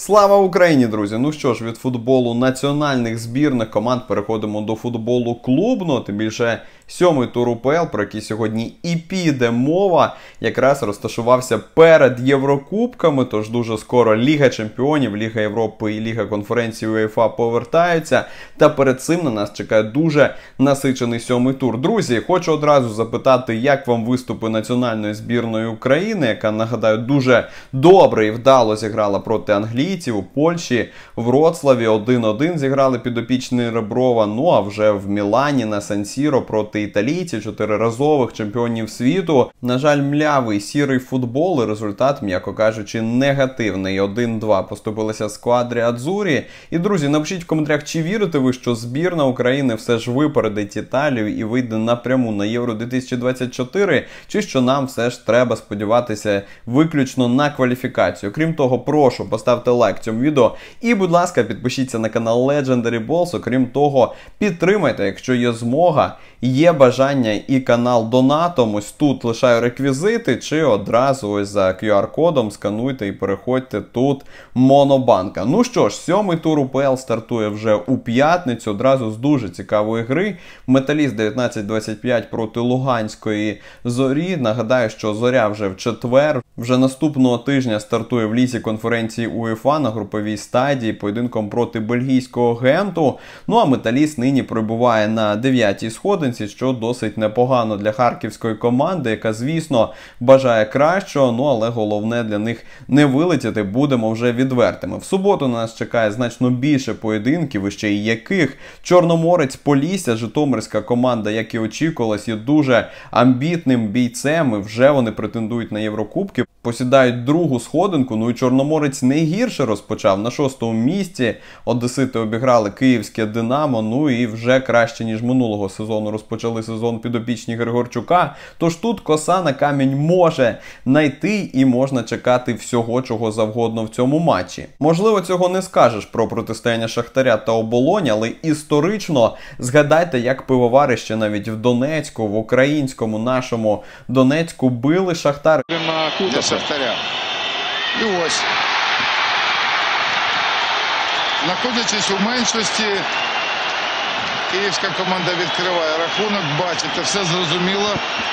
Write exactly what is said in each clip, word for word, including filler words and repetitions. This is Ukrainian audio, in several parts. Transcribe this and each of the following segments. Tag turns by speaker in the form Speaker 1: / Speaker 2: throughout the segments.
Speaker 1: Слава Україні, друзі! Ну що ж, від футболу національних збірних команд переходимо до футболу клубного, тим більше сьомий тур УПЛ, про який сьогодні і піде мова, якраз розташувався перед Єврокубками, тож дуже скоро Ліга Чемпіонів, Ліга Європи і Ліга Конференції УЄФА повертаються, та перед цим на нас чекає дуже насичений сьомий тур. Друзі, хочу одразу запитати, як вам виступи національної збірної України, яка, нагадаю, дуже добре і вдало зіграла проти англійців у Польщі, в Вроцлаві один один зіграли підопічні Реброва, ну а вже в Мілані на Сан-Сіро проти італійців, чотириразових чемпіонів світу. На жаль, млявий сірий футбол і результат, м'яко кажучи, негативний. один-два поступилися сквадрі Адзурі. І, друзі, напишіть в коментарях, чи вірите ви, що збірна України все ж випередить Італію і вийде напряму на Євро дві тисячі двадцять чотири, чи що нам все ж треба сподіватися виключно на кваліфікацію. Крім того, прошу, поставте лайк цьому відео і, будь ласка, підпишіться на канал Legendary Balls. Окрім того, підтримайте, якщо є змога, є бажання, і канал донатом. Ось тут лишаю реквізити, чи одразу ось за кю ар-кодом скануйте і переходьте тут Монобанка. Ну що ж, сьомий тур УПЛ стартує вже у п'ятницю, одразу з дуже цікавої гри. Металіст дев'ятнадцять двадцять п'ять проти Луганської Зорі. Нагадаю, що Зоря вже в четвер, вже наступного тижня стартує в Лізі конференції УЄФА на груповій стадії поєдинком проти бельгійського Генту. Ну а Металіст нині перебуває на дев'ятій сходинці, що досить непогано для харківської команди, яка, звісно, бажає кращого, ну але головне для них не вилетіти, будемо вже відвертими. В суботу на нас чекає значно більше поєдинків, і ще й яких. Чорноморець Полісся, житомирська команда, як і очікувалось, є дуже амбітним бійцем, і вже вони претендують на Єврокубки, посідають другу сходинку, ну і Чорноморець не гірше розпочав, на шостому місці. Одесити обіграли київське Динамо, ну і вже краще, ніж минулого сезону розпочали сезон підопічні Григорчука, тож тут коса на камінь може знайти і можна чекати всього, чого завгодно в цьому матчі. Можливо, цього не скажеш про протистояння Шахтаря та Оболоні, але історично згадайте, як пивовари ще навіть в Донецьку, в українському нашому Донецьку били Шахтар.
Speaker 2: Для Шахтаря. І ось. Знаходячись у меншості, київська команда відкриває рахунок, бачите, все зрозуміло.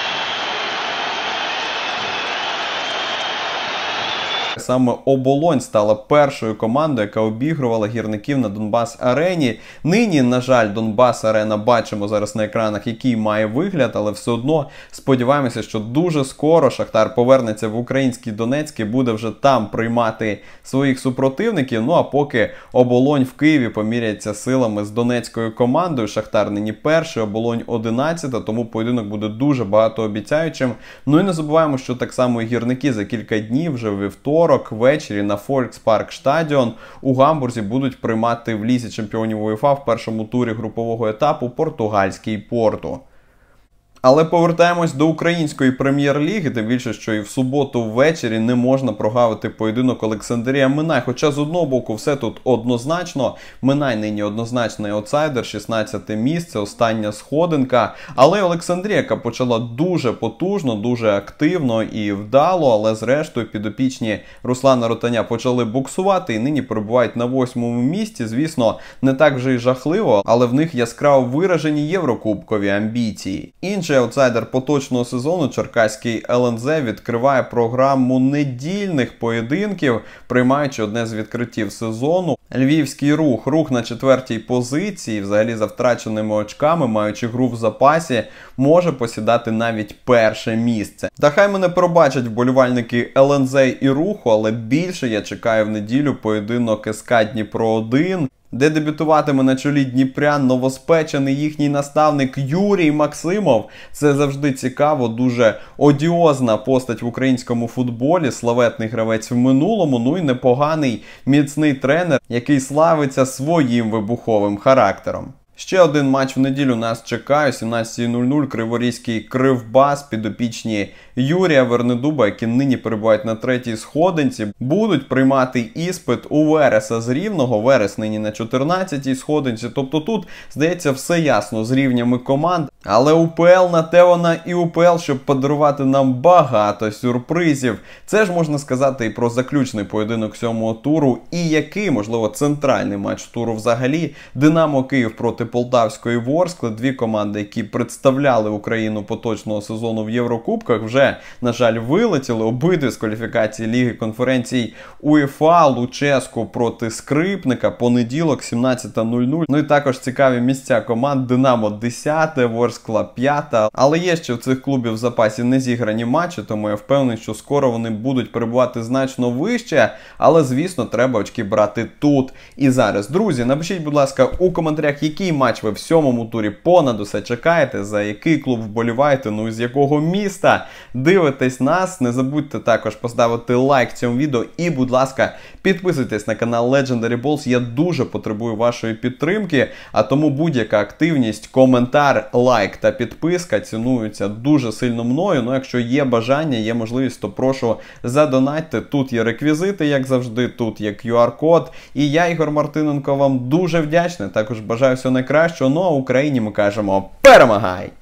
Speaker 1: Саме Оболонь стала першою командою, яка обігрувала гірників на Донбас-арені. Нині, на жаль, Донбас-арена бачимо зараз на екранах, який має вигляд, але все одно сподіваємося, що дуже скоро Шахтар повернеться в український Донецьк і буде вже там приймати своїх супротивників. Ну а поки Оболонь в Києві поміряється силами з донецькою командою, Шахтар нині перший, Оболонь одинадцята, тому поєдинок буде дуже багатообіцяючим. Ну і не забуваємо, що так само і гірники за кілька днів, вже вівторок, ввечері на Фолькспарк Стадіон у Гамбурзі будуть приймати в Лізі чемпіонів УЄФА в першому турі групового етапу португальський Порту. Але повертаємось до української прем'єр-ліги, тим більше, що і в суботу ввечері не можна прогавити поєдинок Олександрія-Минай. Хоча з одного боку все тут однозначно, Минай нині однозначний аутсайдер, шістнадцяте місце, остання сходинка. Але Олександрія, яка почала дуже потужно, дуже активно і вдало, але зрештою підопічні Руслана Ротаня почали буксувати і нині перебувають на восьмому місці. Звісно, не так вже й жахливо, але в них яскраво виражені єврокубкові амбіції. Інший аутсайдер поточного сезону, черкаський ел ен зет, відкриває програму недільних поєдинків, приймаючи одне з відкриттів сезону. Львівський рух, рух на четвертій позиції, взагалі за втраченими очками, маючи гру в запасі, може посідати навіть перше місце. Та хай мене пробачать вболівальники ел ен зет і руху, але більше я чекаю в неділю поєдинок ес ка Дніпро один, де дебютуватиме на чолі дніпрян новоспечений їхній наставник Юрій Максимов. Це завжди цікаво, дуже одіозна постать в українському футболі, славетний гравець в минулому, ну і непоганий міцний тренер, який славиться своїм вибуховим характером. Ще один матч в неділю нас чекає. сімнадцята нуль нуль Криворізький Кривбас, підопічні Юрія Вернедуба, які нині перебувають на третій сходинці, будуть приймати іспит у Вереса з Рівного. Верес нині на чотирнадцятій сходинці. Тобто тут, здається, все ясно з рівнями команд. Але УПЛ на те вона і УПЛ, щоб подарувати нам багато сюрпризів. Це ж можна сказати і про заключний поєдинок сьомого туру, і який, можливо, центральний матч туру взагалі. Динамо Київ проти Полтавської Ворскли. Дві команди, які представляли Україну поточного сезону в Єврокубках, вже, на жаль, вилетіли. Обидві з кваліфікації Ліги конференцій УЄФА. Луческу проти Скрипника. Понеділок, сімнадцята нуль нуль. Ну і також цікаві місця команд. Динамо десяте, Ворскла п'ята. Але є ще в цих клубів в запасі не зіграні матчі, тому я впевнений, що скоро вони будуть перебувати значно вище. Але, звісно, треба очки брати тут і зараз. Друзі, напишіть, будь ласка, у коментарях, який матч ви в сьомому турі понад усе чекаєте, за який клуб вболіваєте, ну і з якого міста дивитесь нас. Не забудьте також поставити лайк цьому відео і, будь ласка, підписуйтесь на канал Legendary Balls. Я дуже потребую вашої підтримки, а тому будь-яка активність, коментар, лайк та підписка цінуються дуже сильно мною. Ну, якщо є бажання, є можливість, то прошу задонатьте. Тут є реквізити, як завжди, тут є кью ар-код. І я, Ігор Мартиненко, вам дуже вдячний. Також бажаю всього найкращого. Ну а Україні ми кажемо: перемагай!